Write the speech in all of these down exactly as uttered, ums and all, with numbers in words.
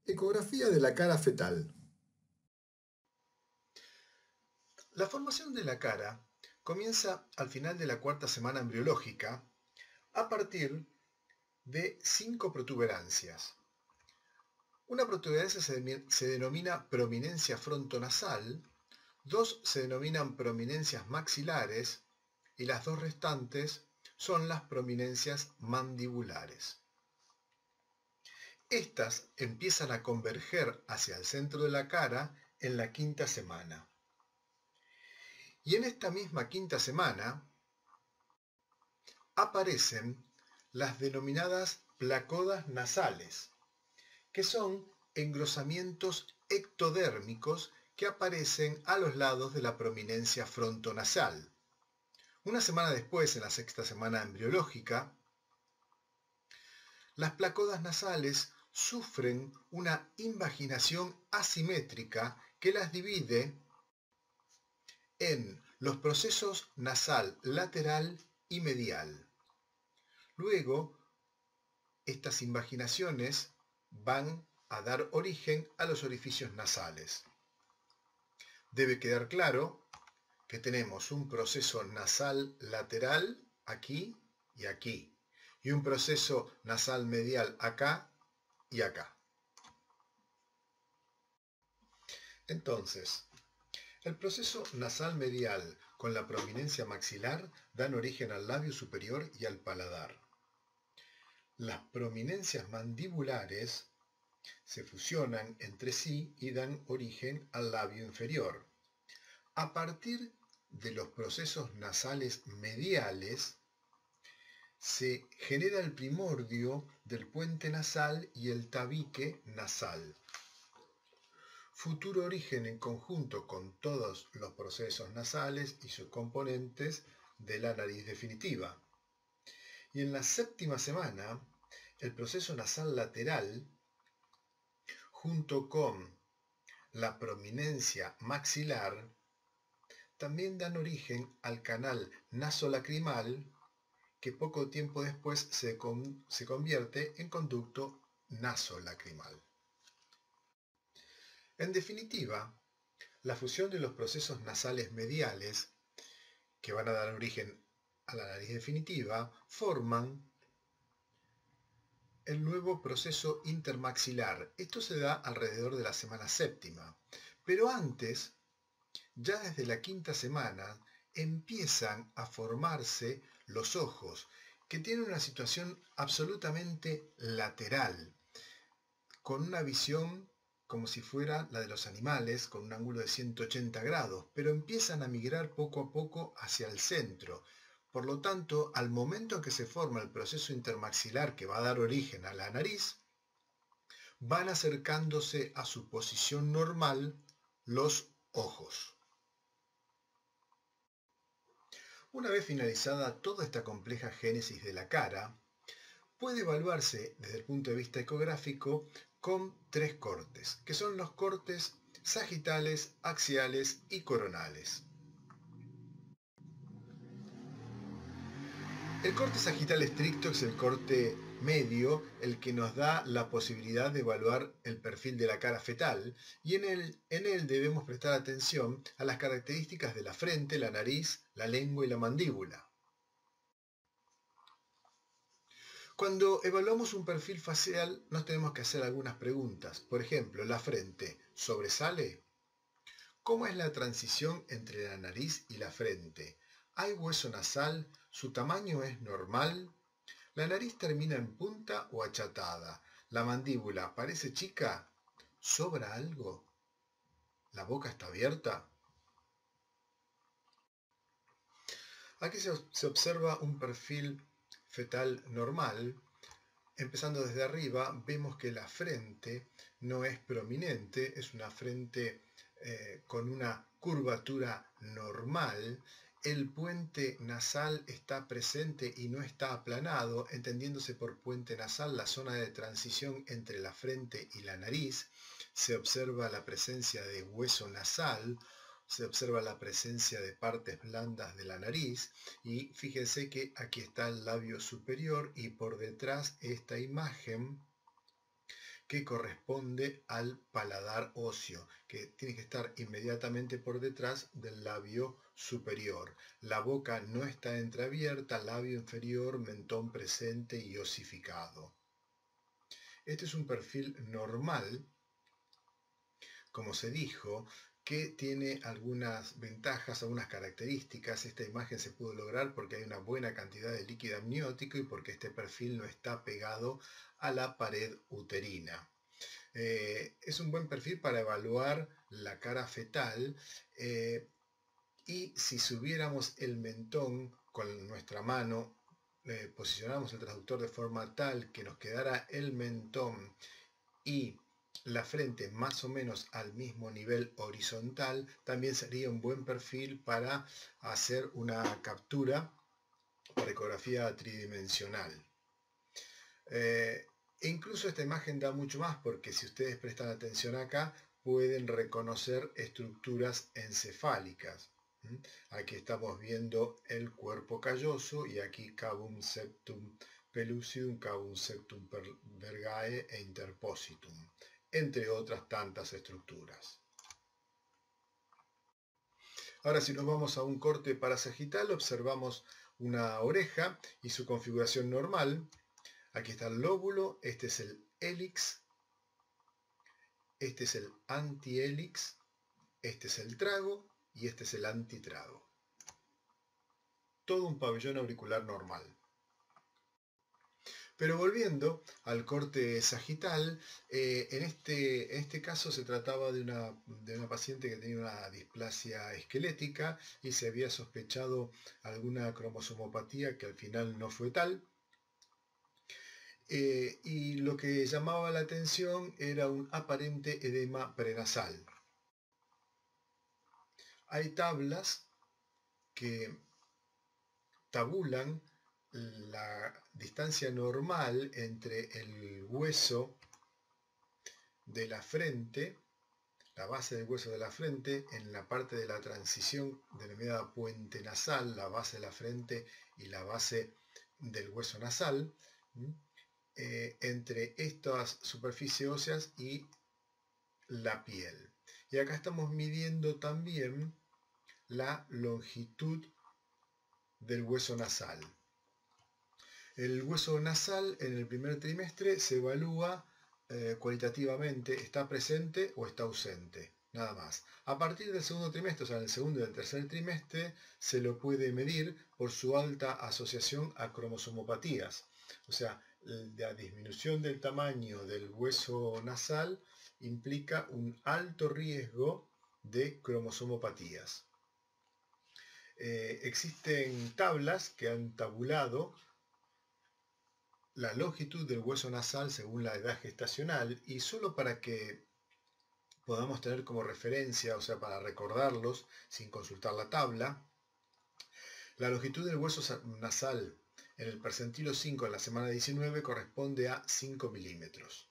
Ecografía de la cara fetal. La formación de la cara comienza al final de la cuarta semana embriológica a partir de cinco protuberancias. Una protuberancia se, se denomina prominencia frontonasal, dos se denominan prominencias maxilares y las dos restantes son las prominencias mandibulares. Estas empiezan a converger hacia el centro de la cara en la quinta semana. Y en esta misma quinta semana aparecen las denominadas placodas nasales, que son engrosamientos ectodérmicos que aparecen a los lados de la prominencia frontonasal. Una semana después, en la sexta semana embriológica, las placodas nasales sufren una invaginación asimétrica que las divide en los procesos nasal lateral y medial. Luego, estas invaginaciones van a dar origen a los orificios nasales. Debe quedar claro que tenemos un proceso nasal lateral aquí y aquí, y un proceso nasal medial acá y acá. Entonces, el proceso nasal medial con la prominencia maxilar dan origen al labio superior y al paladar. Las prominencias mandibulares se fusionan entre sí y dan origen al labio inferior. A partir de los procesos nasales mediales se genera el primordio del puente nasal y el tabique nasal, futuro origen en conjunto con todos los procesos nasales y sus componentes de la nariz definitiva. Y en la séptima semana, el proceso nasal lateral, junto con la prominencia maxilar, también dan origen al canal nasolacrimal, que poco tiempo después se, con, se convierte en conducto nasolacrimal. En definitiva, la fusión de los procesos nasales mediales, que van a dar origen a la nariz definitiva, forman el nuevo proceso intermaxilar. Esto se da alrededor de la semana séptima, pero antes, ya desde la quinta semana, empiezan a formarse los ojos, que tienen una situación absolutamente lateral, con una visión como si fuera la de los animales, con un ángulo de ciento ochenta grados, pero empiezan a migrar poco a poco hacia el centro. Por lo tanto, al momento en que se forma el proceso intermaxilar que va a dar origen a la nariz, van acercándose a su posición normal los ojos. Una vez finalizada toda esta compleja génesis de la cara, puede evaluarse desde el punto de vista ecográfico con tres cortes, que son los cortes sagitales, axiales y coronales. El corte sagital estricto es el corte medio, el que nos da la posibilidad de evaluar el perfil de la cara fetal, y en él, en él debemos prestar atención a las características de la frente, la nariz, la lengua y la mandíbula. Cuando evaluamos un perfil facial nos tenemos que hacer algunas preguntas. Por ejemplo, ¿la frente sobresale? ¿Cómo es la transición entre la nariz y la frente? ¿Hay hueso nasal? ¿Su tamaño es normal? ¿La nariz termina en punta o achatada? ¿La mandíbula parece chica? ¿Sobra algo? ¿La boca está abierta? Aquí se, se observa un perfil fetal normal. Empezando desde arriba, vemos que la frente no es prominente, es una frente eh, con una curvatura normal. El puente nasal está presente y no está aplanado, entendiéndose por puente nasal la zona de transición entre la frente y la nariz. Se observa la presencia de hueso nasal, se observa la presencia de partes blandas de la nariz y fíjense que aquí está el labio superior y por detrás esta imagen que corresponde al paladar óseo, que tiene que estar inmediatamente por detrás del labio superior. La boca no está entreabierta, labio inferior, mentón presente y osificado. Este es un perfil normal, como se dijo, que tiene algunas ventajas, algunas características. Esta imagen se pudo lograr porque hay una buena cantidad de líquido amniótico y porque este perfil no está pegado a la pared uterina. Eh, es un buen perfil para evaluar la cara fetal eh, y si subiéramos el mentón con nuestra mano, eh, posicionamos el transductor de forma tal que nos quedara el mentón y la frente más o menos al mismo nivel horizontal, también sería un buen perfil para hacer una captura por ecografía tridimensional. Eh, e incluso esta imagen da mucho más, porque si ustedes prestan atención acá, pueden reconocer estructuras encefálicas. ¿Mm? Aquí estamos viendo el cuerpo calloso y aquí cavum septum pellucidum, cavum septum vergae e interpositum, entre otras tantas estructuras. Ahora, si nos vamos a un corte parasagital, observamos una oreja y su configuración normal. Aquí está el lóbulo, este es el hélix, este es el antihélix, este es el trago y este es el antitrago. Todo un pabellón auricular normal. Pero volviendo al corte sagital, eh, en, este, en este caso se trataba de una, de una paciente que tenía una displasia esquelética y se había sospechado alguna cromosomopatía que al final no fue tal. Eh, y lo que llamaba la atención era un aparente edema prenasal. Hay tablas que tabulan la distancia normal entre el hueso de la frente, la base del hueso de la frente, en la parte de la transición denominada puente nasal, la base de la frente y la base del hueso nasal, eh, entre estas superficies óseas y la piel. Y acá estamos midiendo también la longitud del hueso nasal. El hueso nasal en el primer trimestre se evalúa eh, cualitativamente, está presente o está ausente, nada más. A partir del segundo trimestre, o sea, en el segundo y el tercer trimestre, se lo puede medir por su alta asociación a cromosomopatías. O sea, la disminución del tamaño del hueso nasal implica un alto riesgo de cromosomopatías. Eh, existen tablas que han tabulado la longitud del hueso nasal según la edad gestacional, y solo para que podamos tener como referencia, o sea, para recordarlos sin consultar la tabla, la longitud del hueso nasal en el percentilo cinco en la semana diecinueve corresponde a cinco milímetros.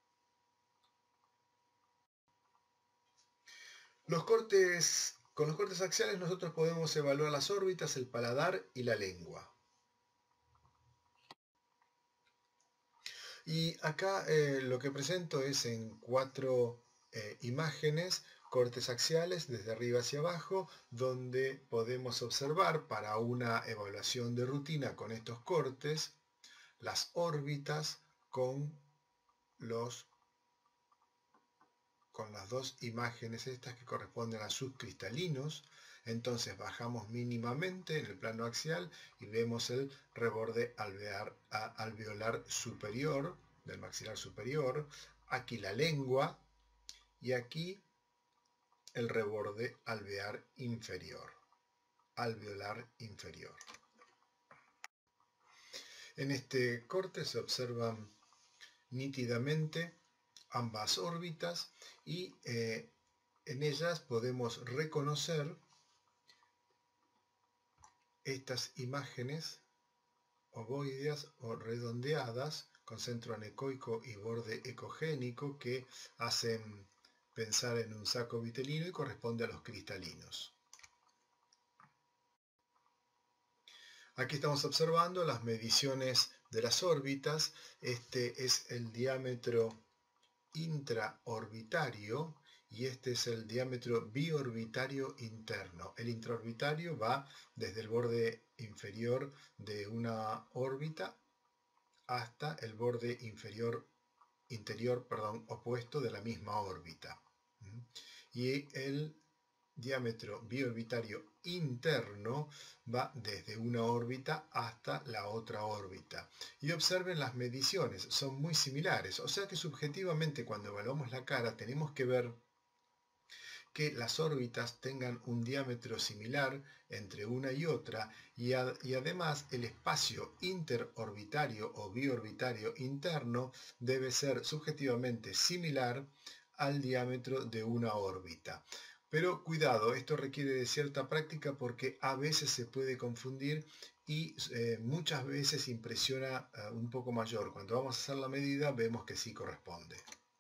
Los cortes, con los cortes axiales nosotros podemos evaluar las órbitas, el paladar y la lengua. Y acá eh, lo que presento es en cuatro eh, imágenes, cortes axiales desde arriba hacia abajo, donde podemos observar para una evaluación de rutina con estos cortes, las órbitas con, los, con las dos imágenes estas que corresponden a subcristalinos. Entonces bajamos mínimamente en el plano axial y vemos el reborde alveolar, alveolar superior, del maxilar superior, aquí la lengua y aquí el reborde alveolar inferior, alveolar inferior. En este corte se observan nítidamente ambas órbitas y eh, en ellas podemos reconocer estas imágenes ovoideas o redondeadas con centro anecoico y borde ecogénico que hacen pensar en un saco vitelino y corresponde a los cristalinos. Aquí estamos observando las mediciones de las órbitas. Este es el diámetro intraorbitario y este es el diámetro biorbitario interno. El intraorbitario va desde el borde inferior de una órbita hasta el borde inferior, interior perdón, opuesto de la misma órbita. Y el diámetro biorbitario interno va desde una órbita hasta la otra órbita. Y observen las mediciones, son muy similares. O sea que subjetivamente cuando evaluamos la cara tenemos que ver que las órbitas tengan un diámetro similar entre una y otra y, a, y además el espacio interorbitario o biorbitario interno debe ser subjetivamente similar al diámetro de una órbita. Pero cuidado, esto requiere de cierta práctica porque a veces se puede confundir y eh, muchas veces impresiona eh, un poco mayor. Cuando vamos a hacer la medida vemos que sí corresponde.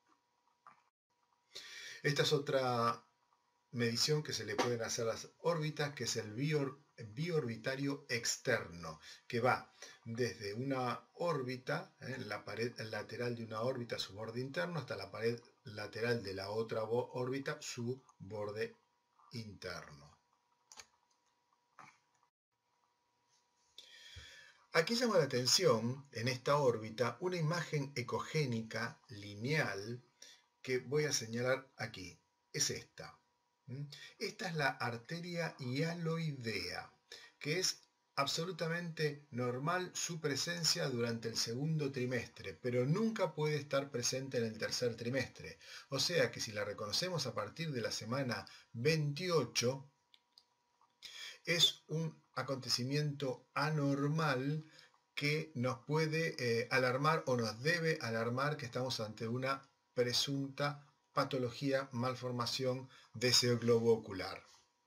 Esta es otra medición que se le pueden hacer a las órbitas, que es el biorbitario externo, que va desde una órbita, ¿eh? la pared lateral de una órbita, su borde interno, hasta la pared lateral de la otra órbita, su borde interno. Aquí llama la atención, en esta órbita, una imagen ecogénica lineal que voy a señalar aquí. Es esta. Esta es la arteria hialoidea, que es absolutamente normal su presencia durante el segundo trimestre, pero nunca puede estar presente en el tercer trimestre. O sea que si la reconocemos a partir de la semana veintiocho, es un acontecimiento anormal que nos puede eh, alarmar o nos debe alarmar que estamos ante una presunta patología, malformación de ese globo ocular.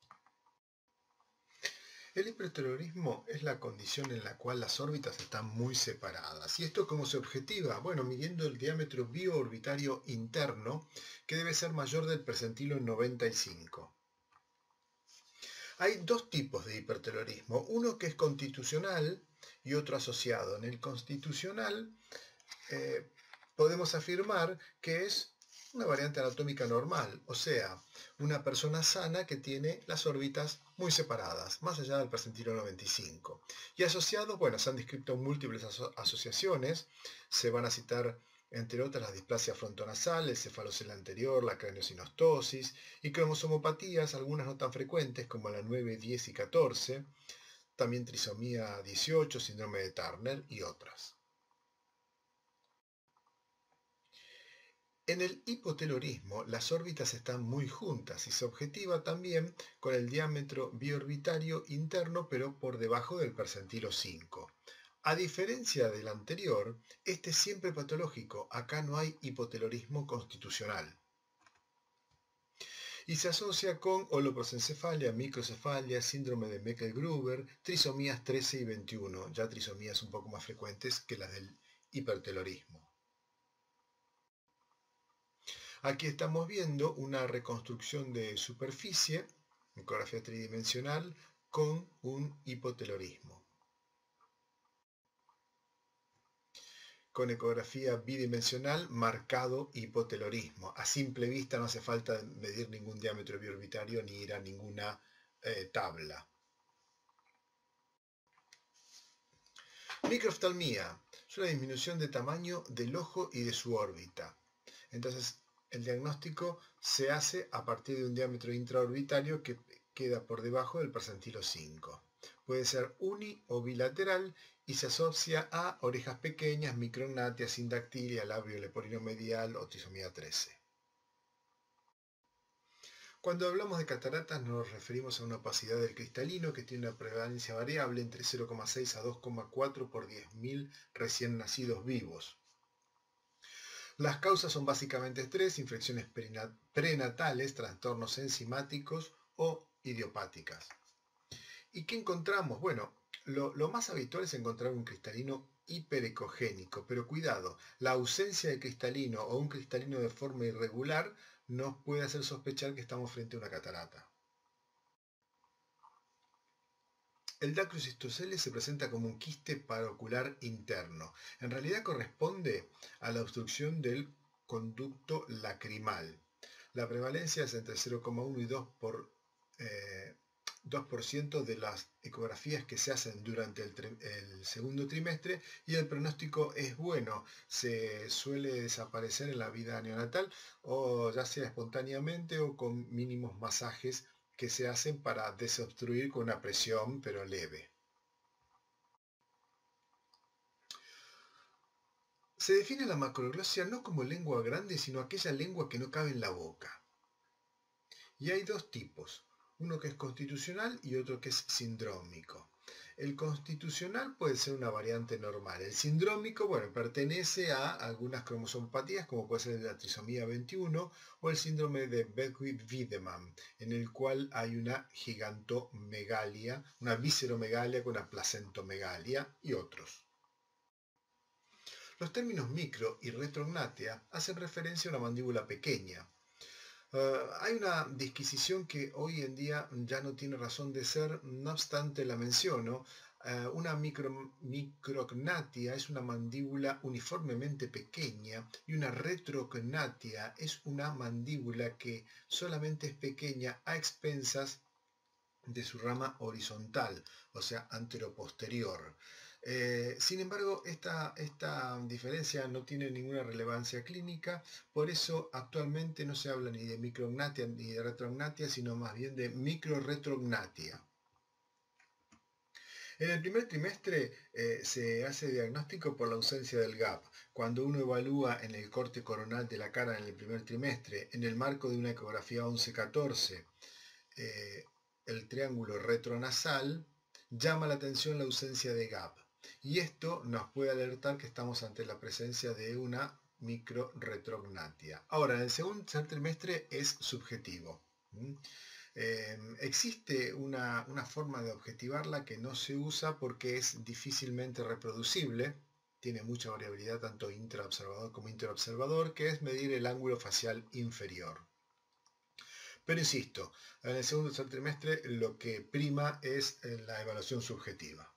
El hipertelorismo es la condición en la cual las órbitas están muy separadas. ¿Y esto cómo se objetiva? Bueno, midiendo el diámetro bioorbitario interno, que debe ser mayor del percentilo noventa y cinco. Hay dos tipos de hipertelorismo, uno que es constitucional y otro asociado. En el constitucional eh, podemos afirmar que es una variante anatómica normal, o sea, una persona sana que tiene las órbitas muy separadas, más allá del percentilo noventa y cinco. Y asociados, bueno, se han descrito múltiples aso asociaciones, se van a citar entre otras la displasia frontonasal, el cefalocele anterior, la craneosinostosis y cromosomopatías, algunas no tan frecuentes como la nueve, diez y catorce, también trisomía dieciocho, síndrome de Turner y otras. En el hipotelorismo, las órbitas están muy juntas y se objetiva también con el diámetro biorbitario interno, pero por debajo del percentilo cinco. A diferencia del anterior, este es siempre patológico. Acá no hay hipotelorismo constitucional. Y se asocia con holoprosencefalia, microcefalia, síndrome de Meckel-Gruber, trisomías trece y veintiuno, ya trisomías un poco más frecuentes que las del hipertelorismo. Aquí estamos viendo una reconstrucción de superficie, ecografía tridimensional, con un hipotelorismo. Con ecografía bidimensional, marcado hipotelorismo. A simple vista no hace falta medir ningún diámetro biorbitario ni ir a ninguna eh, tabla. Microftalmía es una disminución de tamaño del ojo y de su órbita. Entonces, el diagnóstico se hace a partir de un diámetro intraorbitario que queda por debajo del percentilo cinco. Puede ser uni o bilateral y se asocia a orejas pequeñas, micrognatia, sindactilia, labio leporino medial o trisomía trece. Cuando hablamos de cataratas nos referimos a una opacidad del cristalino que tiene una prevalencia variable entre cero coma seis a dos coma cuatro por diez mil recién nacidos vivos. Las causas son básicamente tres: infecciones prenatales, trastornos enzimáticos o idiopáticas. ¿Y qué encontramos? Bueno, lo, lo más habitual es encontrar un cristalino hiperecogénico, pero cuidado, la ausencia de cristalino o un cristalino de forma irregular nos puede hacer sospechar que estamos frente a una catarata. El dacrocistocele se presenta como un quiste paraocular interno. En realidad corresponde a la obstrucción del conducto lacrimal. La prevalencia es entre cero coma uno y dos por, eh, dos por ciento de las ecografías que se hacen durante el, el segundo trimestre, y el pronóstico es bueno. Se suele desaparecer en la vida neonatal, o ya sea espontáneamente o con mínimos masajes que se hacen para desobstruir con una presión pero leve. Se define la macroglosia no como lengua grande, sino aquella lengua que no cabe en la boca. Y hay dos tipos, uno que es constitucional y otro que es sindrómico. El constitucional puede ser una variante normal. El sindrómico, bueno, pertenece a algunas cromosomopatías, como puede ser la trisomía veintiuno o el síndrome de Beckwith-Wiedemann, en el cual hay una gigantomegalia, una visceromegalia con una placentomegalia y otros. Los términos micro y retrognatia hacen referencia a una mandíbula pequeña. Uh, hay una disquisición que hoy en día ya no tiene razón de ser, no obstante la menciono. Uh, una micro, micrognatia es una mandíbula uniformemente pequeña, y una retrognatia es una mandíbula que solamente es pequeña a expensas de su rama horizontal, o sea, anteroposterior. Eh, sin embargo, esta, esta diferencia no tiene ninguna relevancia clínica, por eso actualmente no se habla ni de micrognatia ni de retrognatia, sino más bien de microretrognatia. En el primer trimestre eh, se hace diagnóstico por la ausencia del gap. Cuando uno evalúa en el corte coronal de la cara en el primer trimestre, en el marco de una ecografía once catorce, eh, el triángulo retronasal, llama la atención la ausencia de gap. Y esto nos puede alertar que estamos ante la presencia de una microretrognatia. Ahora, en el segundo trimestre es subjetivo. ¿Mm? Eh, existe una, una forma de objetivarla que no se usa porque es difícilmente reproducible. Tiene mucha variabilidad tanto intraobservador como interobservador, que es medir el ángulo facial inferior. Pero insisto, en el segundo trimestre lo que prima es la evaluación subjetiva.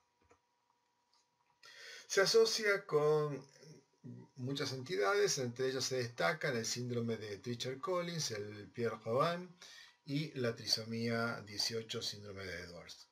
Se asocia con muchas entidades, entre ellas se destacan el síndrome de Treacher-Collins, el Pierre-Robin y la trisomía dieciocho, síndrome de Edwards.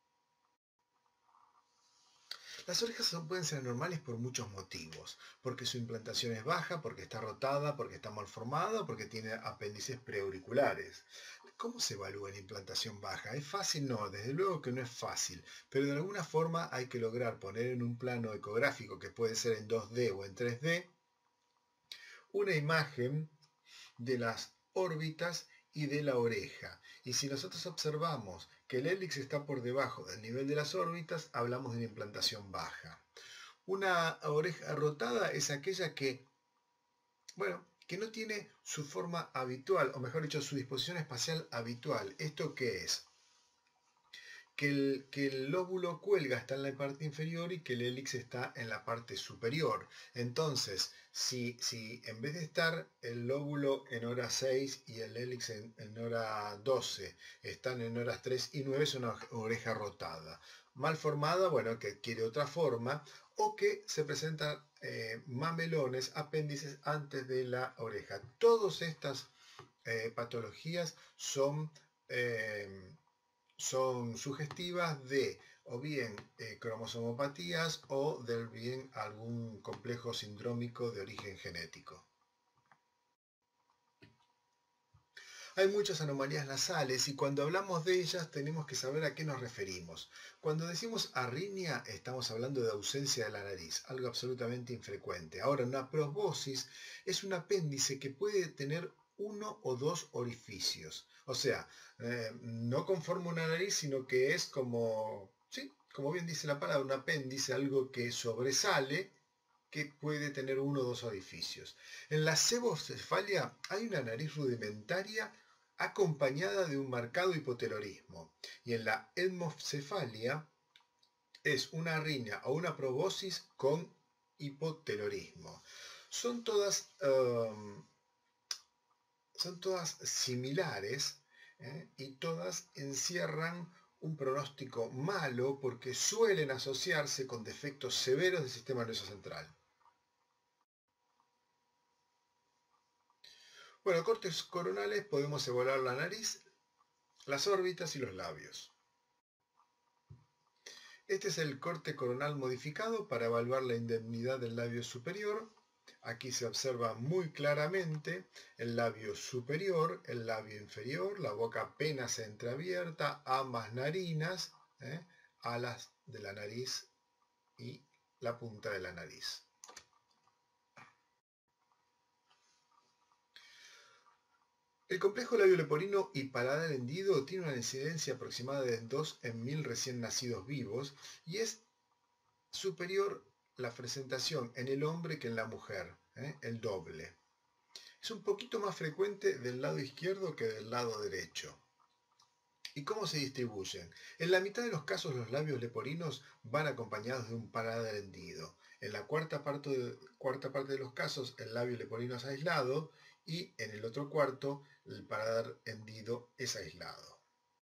Las orejas pueden ser anormales por muchos motivos, porque su implantación es baja, porque está rotada, porque está mal formada, porque tiene apéndices preauriculares. ¿Cómo se evalúa la implantación baja? ¿Es fácil? No, desde luego que no es fácil, pero de alguna forma hay que lograr poner en un plano ecográfico, que puede ser en dos D o en tres D, una imagen de las órbitas y de la oreja. Y si nosotros observamos que el hélix está por debajo del nivel de las órbitas, hablamos de una implantación baja. Una oreja rotada es aquella que, bueno, que no tiene su forma habitual, o mejor dicho, su disposición espacial habitual. ¿Esto qué es? Que el, que el lóbulo cuelga está en la parte inferior y que el hélix está en la parte superior. Entonces, si, si en vez de estar el lóbulo en hora seis y el hélix en, en hora doce, están en horas tres y nueve, es una oreja rotada. Mal formada, bueno, que adquiere otra forma, o que se presentan eh, mamelones, apéndices antes de la oreja. Todas estas eh, patologías son... Eh, son sugestivas de o bien eh, cromosomopatías o del bien algún complejo sindrómico de origen genético. Hay muchas anomalías nasales y cuando hablamos de ellas tenemos que saber a qué nos referimos. Cuando decimos arritmia estamos hablando de ausencia de la nariz, algo absolutamente infrecuente. Ahora, una proboscis es un apéndice que puede tener uno o dos orificios. O sea, eh, no conforma una nariz, sino que es como, sí, como bien dice la palabra, un apéndice, algo que sobresale, que puede tener uno o dos orificios. En la cebocefalia hay una nariz rudimentaria acompañada de un marcado hipotelorismo. Y en la etmocefalia es una arritmia o una proboscis con hipotelorismo. Son todas... Um, Son todas similares ¿eh? y todas encierran un pronóstico malo porque suelen asociarse con defectos severos del sistema nervioso central. Bueno, cortes coronales podemos evaluar la nariz, las órbitas y los labios. Este es el corte coronal modificado para evaluar la indemnidad del labio superior. Aquí se observa muy claramente el labio superior, el labio inferior, la boca apenas entreabierta, ambas narinas, ¿eh? alas de la nariz y la punta de la nariz. El complejo labio-leporino y paladar hendido tiene una incidencia aproximada de dos en mil recién nacidos vivos y es superior la presentación en el hombre que en la mujer, ¿eh? el doble. Es un poquito más frecuente del lado izquierdo que del lado derecho. ¿Y cómo se distribuyen? En la mitad de los casos los labios leporinos van acompañados de un paladar hendido. En la cuarta parte de, cuarta parte de los casos el labio leporino es aislado y en el otro cuarto el paladar hendido es aislado.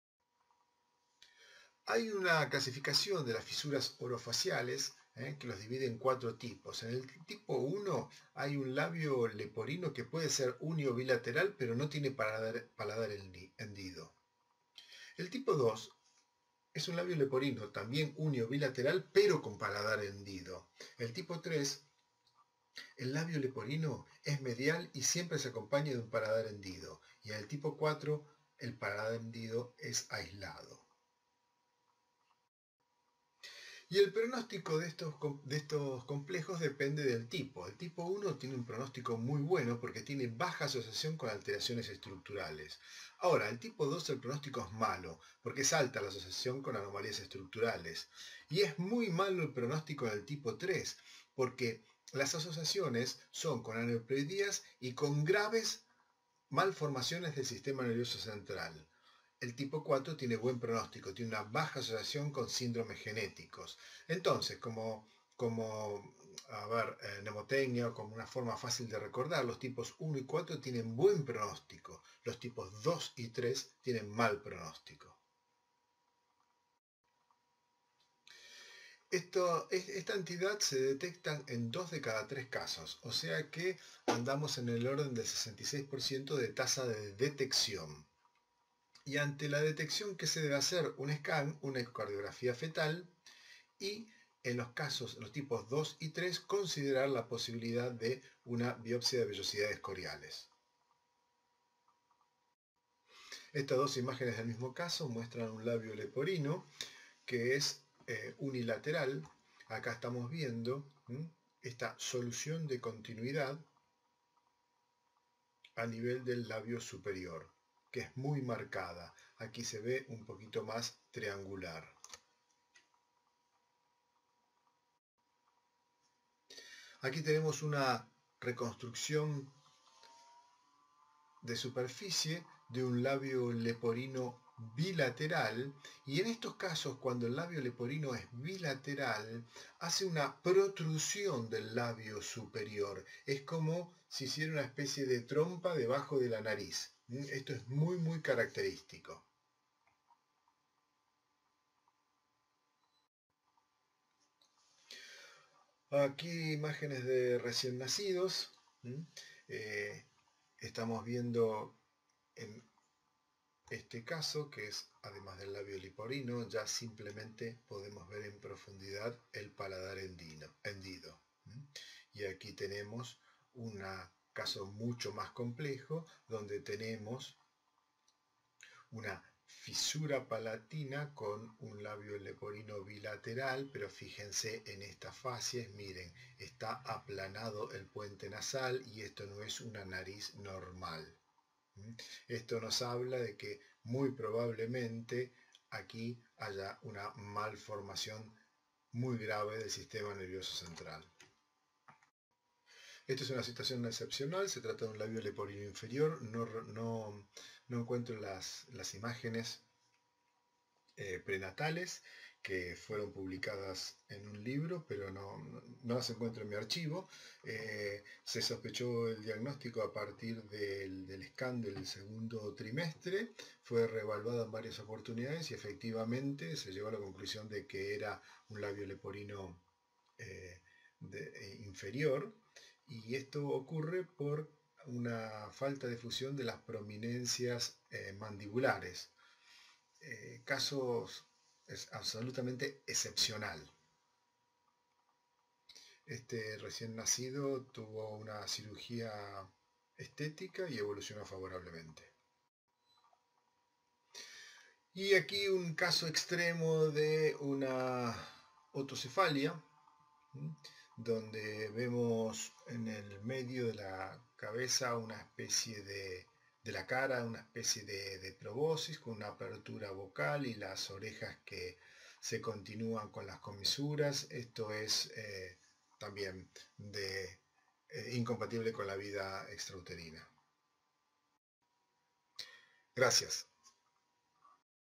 Hay una clasificación de las fisuras orofaciales ¿eh? que los divide en cuatro tipos. En el tipo uno hay un labio leporino que puede ser unio bilateral pero no tiene paladar, paladar hendido. El tipo dos es un labio leporino, también unio bilateral, pero con paladar hendido. El tipo tres, el labio leporino es medial y siempre se acompaña de un paladar hendido. Y en el tipo cuatro, el paladar hendido es aislado. Y el pronóstico de estos, de estos complejos depende del tipo. El tipo uno tiene un pronóstico muy bueno porque tiene baja asociación con alteraciones estructurales. Ahora, el tipo dos el pronóstico es malo porque es alta la asociación con anomalías estructurales. Y es muy malo el pronóstico en el tipo tres porque las asociaciones son con aneuploidías y con graves malformaciones del sistema nervioso central. El tipo cuatro tiene buen pronóstico, tiene una baja asociación con síndromes genéticos. Entonces, como, como a ver, eh, mnemotecnia o como una forma fácil de recordar, los tipos uno y cuatro tienen buen pronóstico. Los tipos dos y tres tienen mal pronóstico. Esto, esta entidad se detecta en dos de cada tres casos, o sea que andamos en el orden del sesenta y seis por ciento de tasa de detección. Y ante la detección, ¿qué se debe hacer? Un scan, una ecocardiografía fetal y en los casos, los tipos dos y tres, considerar la posibilidad de una biopsia de vellosidades coriales. Estas dos imágenes del mismo caso muestran un labio leporino que es eh, unilateral. Acá estamos viendo ¿m? esta solución de continuidad a nivel del labio superior, que es muy marcada. Aquí se ve un poquito más triangular. Aquí tenemos una reconstrucción de superficie de un labio leporino bilateral, y en estos casos, cuando el labio leporino es bilateral, hace una protrusión del labio superior. Es como si hiciera una especie de trompa debajo de la nariz. Esto es muy muy característico. Aquí imágenes de recién nacidos. Eh, estamos viendo en este caso, que es además del labio leporino, ya simplemente podemos ver en profundidad el paladar hendido. Y aquí tenemos un caso mucho más complejo, donde tenemos una fisura palatina con un labio leporino bilateral, pero fíjense en estas facies, miren, está aplanado el puente nasal y esto no es una nariz normal. Esto nos habla de que muy probablemente aquí haya una malformación muy grave del sistema nervioso central. Esta es una situación excepcional, se trata de un labio leporino inferior, no, no, no encuentro las, las imágenes eh, prenatales que fueron publicadas en un libro, pero no, no, no las encuentro en mi archivo. Eh, se sospechó el diagnóstico a partir del, del scan del segundo trimestre, fue reevaluado en varias oportunidades y efectivamente se llegó a la conclusión de que era un labio leporino eh, de, eh, inferior, y esto ocurre por una falta de fusión de las prominencias eh, mandibulares. Eh, casos es absolutamente excepcional. Este recién nacido tuvo una cirugía estética y evolucionó favorablemente. Y aquí un caso extremo de una otocefalia, donde vemos en el medio de la cabeza una especie de, de la cara, una especie de, de probosis con una apertura vocal y las orejas que se continúan con las comisuras. Esto es eh, también de, eh, incompatible con la vida extrauterina. Gracias.